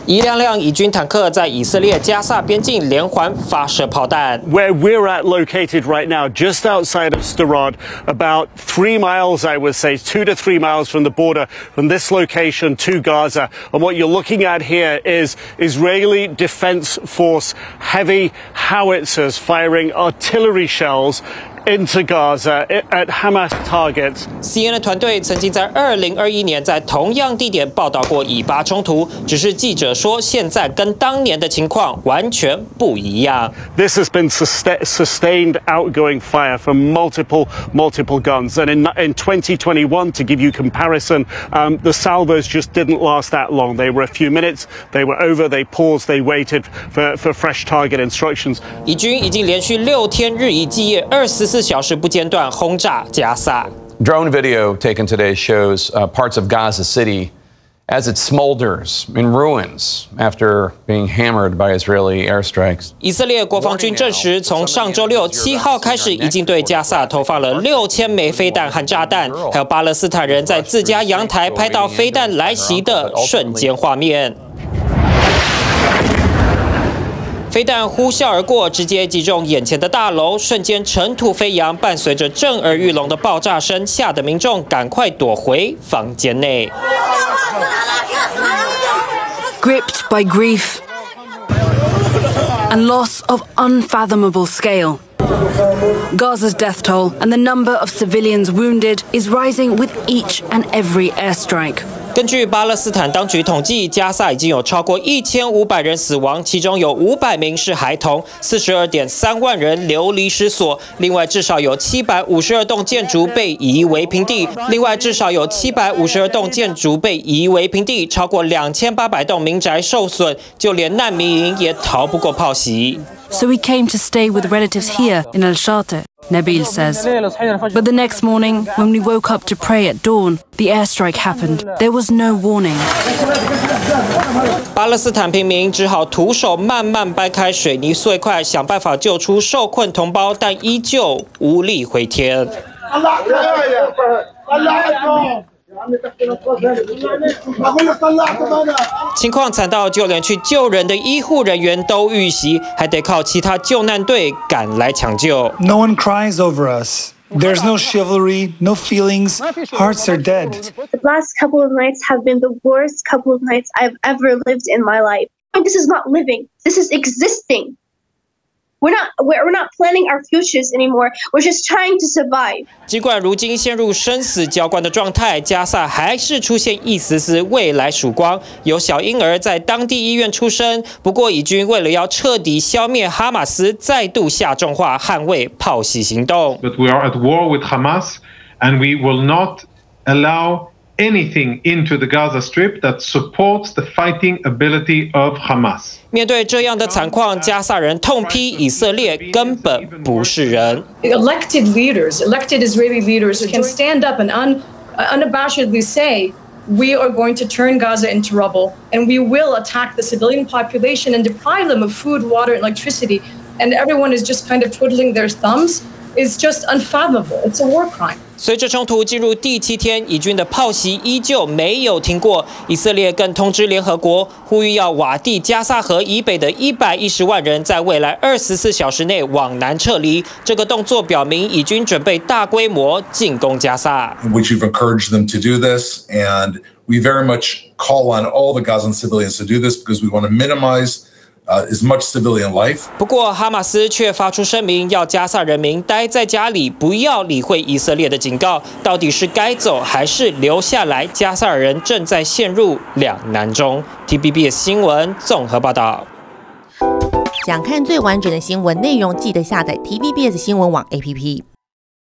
一辆辆以军坦克在以色列加萨边境连环发射炮弹。 Where we're located right now, just outside of Sderot, about 3 miles, I would say, 2 to 3 miles from the border, from this location to Gaza. And what you're looking at here is Israeli Defense Force heavy howitzers firing artillery shells into Gaza at Hamas targets. CNN 团队曾经在2021年在同样地点报道过以巴冲突，只是记者说现在跟当年的情况完全不一样。 This has been sustained outgoing fire from multiple guns, and in 2021, to give you comparison, the salvos just didn't last that long. They were a few minutes, they were over, they paused, they waited for fresh target instructions. 以军已经连续6天日以继夜24小时不间断轰炸加萨。 Drone video taken today shows parts of Gaza City as it smolders in ruins after being hammered by Israeli airstrikes. 以色列国防军证实，从上周6、7号开始，已经对加萨投放了6000枚飞弹和炸弹，还有巴勒斯坦人在自家阳台拍到飞弹来袭的瞬间画面。飞弹呼啸而过，直接击中眼前的大楼，瞬间尘土飞扬，伴随着震耳欲聋的爆炸声，吓得民众赶快躲回房间内。 Gripped by grief and loss of unfathomable scale, Gaza's death toll and the number of civilians wounded is rising with each and every airstrike. 根据巴勒斯坦当局统计，加萨已经有超过1500人死亡，其中有500名是孩童，42.3万人流离失所。另外，至少有752栋建筑被夷为平地。超过2800栋民宅受损，就连难民营也逃不过炮袭。 So we came to stay with relatives here in Al Shati, Nabil says. But the next morning, when we woke up to pray at dawn, the airstrike happened. There was no warning. 巴勒斯坦平民只好徒手慢慢掰开水泥碎块，想办法救出受困同胞，但依旧无力回天。情况惨到就连去救人的医护人员都遇袭，还得靠其他救难队赶来抢救。 No one cries over us. There's no chivalry, no feelings. Hearts are dead. The last couple of nights have been the worst couple of nights I've ever lived in my life. This is not living. This is existing. We're not planning our futures anymore. We're just trying to survive. 尽管如今陷入生死交关的状态，加萨还是出现一丝丝未来曙光。有小婴儿在当地医院出生。不过，以军为了要彻底消灭哈马斯，再度下重话捍卫炮袭行动。 But we are at war with Hamas, and we will not allow anything into the Gaza Strip that supports the fighting ability of Hamas. 面对这样的惨况，加萨人痛批以色列根本不是人。 Elected Israeli leaders can stand up and unabashedly say, we are going to turn Gaza into rubble, and we will attack the civilian population and deprive them of food, water, and electricity. And everyone is just kind of twiddling their thumbs. It's just unfathomable. It's a war crime. 随着冲突进入第7天，以军的炮袭依旧没有停过。以色列更通知联合国，呼吁要瓦蒂加萨河以北的110万人在未来24小时内往南撤离。这个动作表明，以军准备大规模进攻加萨。 Which you've encouraged them to do this, and we very much call on all the Gazan civilians to do this because we want to minimize as much civilian life. 不过，哈马斯却发出声明，要加萨人民待在家里，不要理会以色列的警告。到底是该走还是留下来？加萨尔人正在陷入两难中。TVBS 新闻综合报道。 想看最完整的新闻内容，记得下载 TVBS 新闻网 APP。